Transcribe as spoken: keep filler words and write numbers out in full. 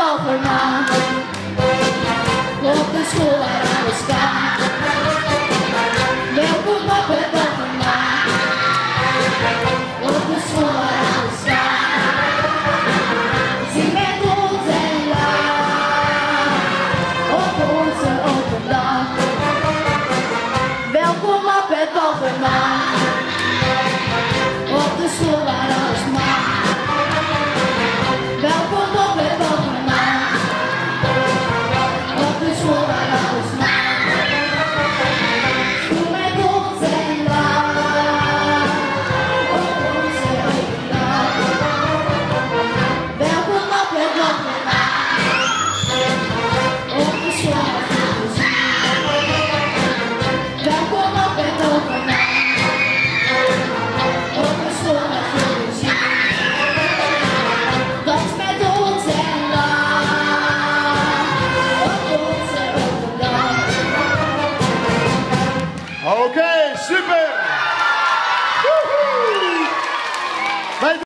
Alphenaan. Op de school waar we staan. Welkom op het Alphenaan. Op de school waar we staan. Zing met ons en laat. Op onze open dag. Welkom op het Alphenaan. Op de school waar alles mag. Welkom op het Alphenaan. Op de school waar alles mag. Doe met ons en laat. Op onze open dag. Welkom op het Alphenaan. Op de school waar alles mag. Welkom op het Alphenaan. Oké, okay, super!